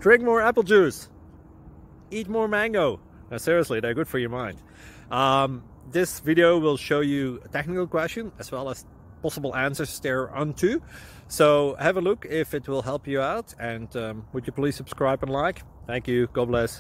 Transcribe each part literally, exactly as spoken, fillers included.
Drink more apple juice. Eat more mango. No, seriously, they're good for your mind. Um, this video will show you a technical question as well as possible answers thereunto. So have a look if it will help you out, and um, would you please subscribe and like? Thank you. God bless.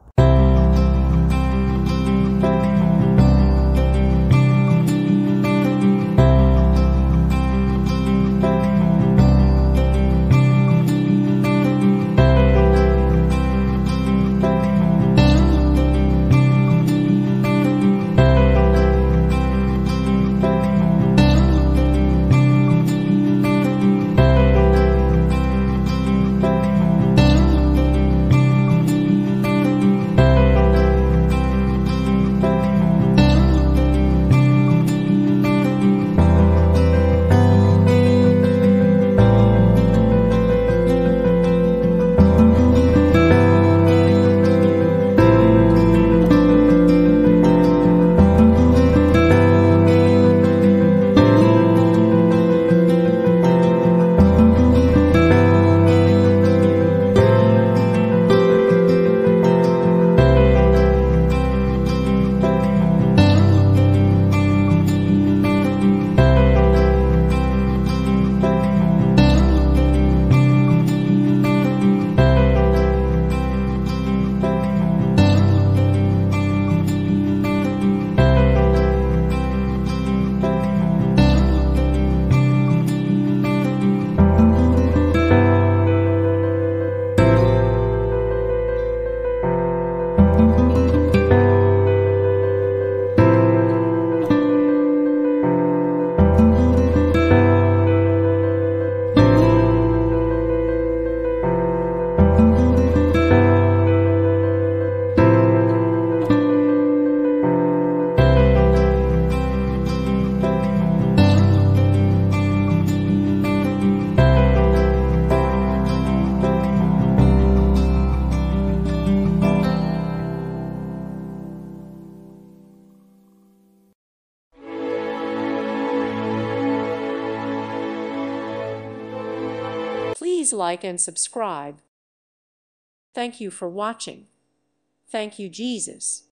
Please like and subscribe. Thank you for watching. Thank you, Jesus.